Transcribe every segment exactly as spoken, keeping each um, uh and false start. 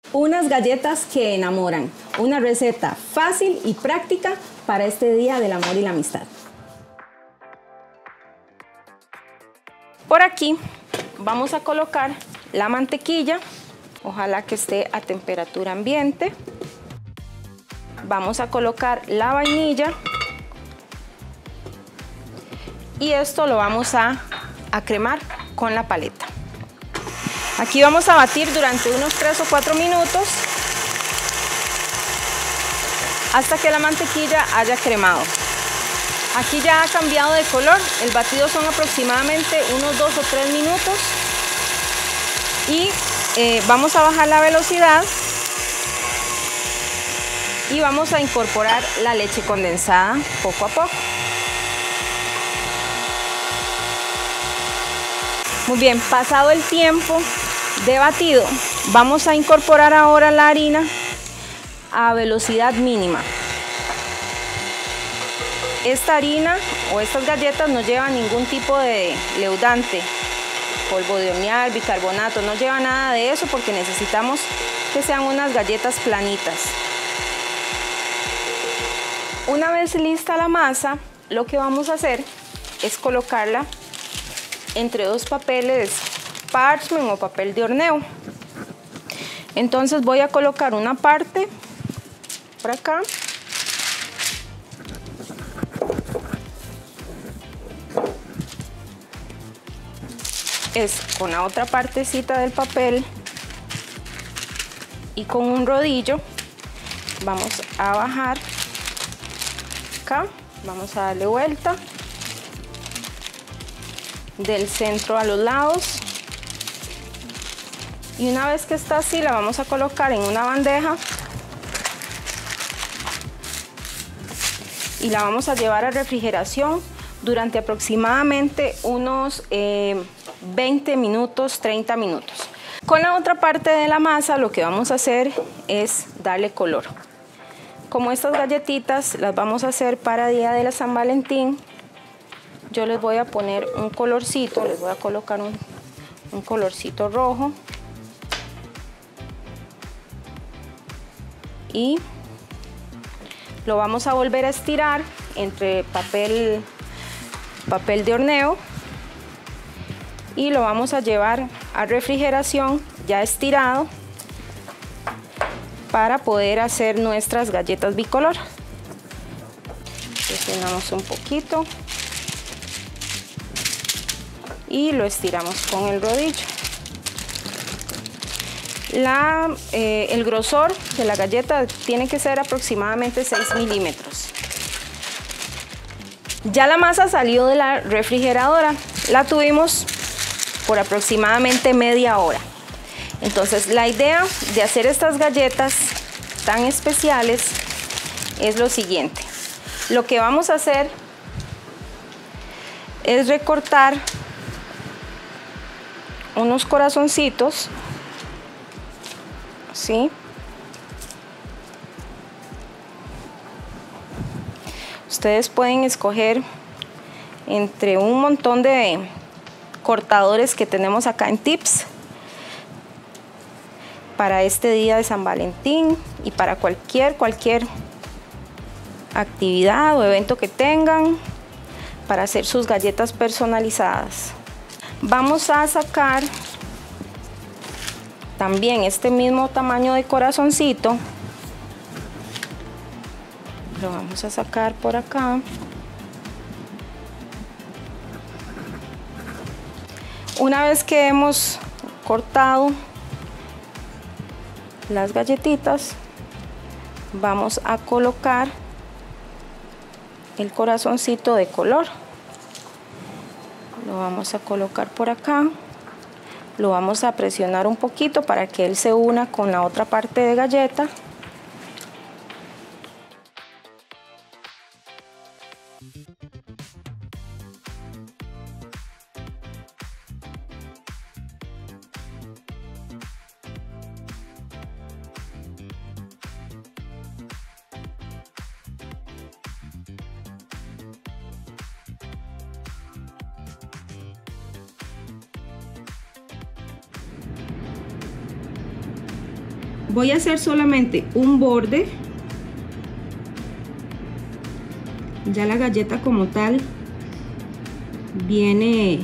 Unas galletas que enamoran, una receta fácil y práctica para este día del amor y la amistad. Por aquí vamos a colocar la mantequilla, ojalá que esté a temperatura ambiente. Vamos a colocar la vainilla y esto lo vamos a, a cremar con la paleta. Aquí vamos a batir durante unos tres o cuatro minutos hasta que la mantequilla haya cremado. Aquí ya ha cambiado de color, el batido son aproximadamente unos dos o tres minutos y eh, vamos a bajar la velocidad y vamos a incorporar la leche condensada poco a poco. Muy bien, pasado el tiempo de batido, vamos a incorporar ahora la harina a velocidad mínima. Esta harina o estas galletas no llevan ningún tipo de leudante, polvo de hornear, bicarbonato, no lleva nada de eso porque necesitamos que sean unas galletas planitas. Una vez lista la masa, lo que vamos a hacer es colocarla entre dos papeles parchment o papel de horneo. Entonces voy a colocar una parte por acá es con la otra partecita del papel y con un rodillo vamos a bajar acá, vamos a darle vuelta del centro a los lados y una vez que está así la vamos a colocar en una bandeja y la vamos a llevar a refrigeración durante aproximadamente unos eh, veinte minutos, treinta minutos. Con la otra parte de la masa lo que vamos a hacer es darle color. Como estas galletitas las vamos a hacer para día de la San Valentín, yo les voy a poner un colorcito, les voy a colocar un, un colorcito rojo y lo vamos a volver a estirar entre papel, papel de horneo y lo vamos a llevar a refrigeración ya estirado para poder hacer nuestras galletas bicolor. Presionamos un poquito y lo estiramos con el rodillo. La, eh, el grosor de la galleta tiene que ser aproximadamente seis milímetros. Ya la masa salió de la refrigeradora, la tuvimos por aproximadamente media hora. Entonces la idea de hacer estas galletas tan especiales es lo siguiente. Lo que vamos a hacer es recortar unos corazoncitos, ¿sí? Ustedes pueden escoger entre un montón de cortadores que tenemos acá en Tips para este día de San Valentín y para cualquier, cualquier actividad o evento que tengan para hacer sus galletas personalizadas. Vamos a sacar también este mismo tamaño de corazoncito, lo vamos a sacar por acá. Una vez que hemos cortado las galletitas, vamos a colocar el corazoncito de color. Lo vamos a colocar por acá. Lo vamos a presionar un poquito para que él se una con la otra parte de galleta. voy a hacer solamente un borde. Ya la galleta como tal viene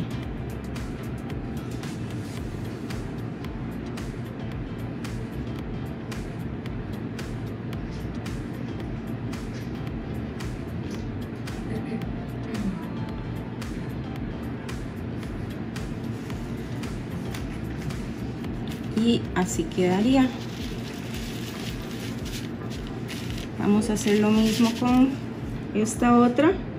y así quedaría. Vamos a hacer lo mismo con esta otra.